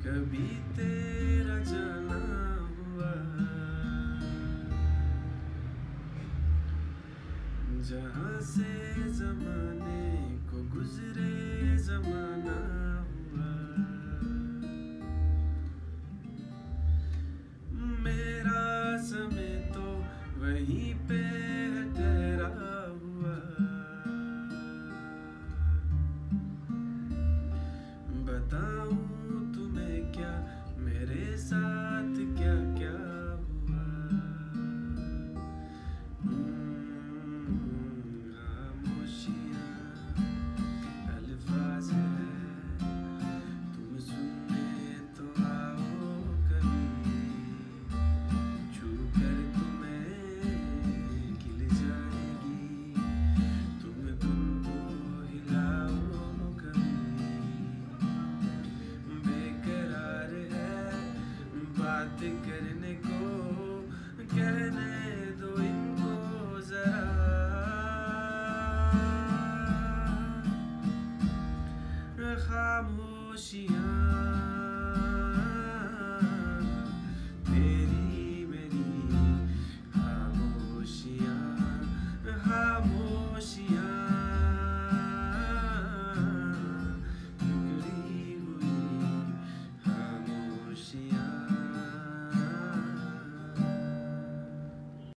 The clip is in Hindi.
कभी तेरा जाना हुआ, जहाँ से जमाने को गुजरे जमाना हुआ। मेरा समय तो वहीं पे ठहरा हुआ, बताऊं तुम्हें क्या मेरे साथ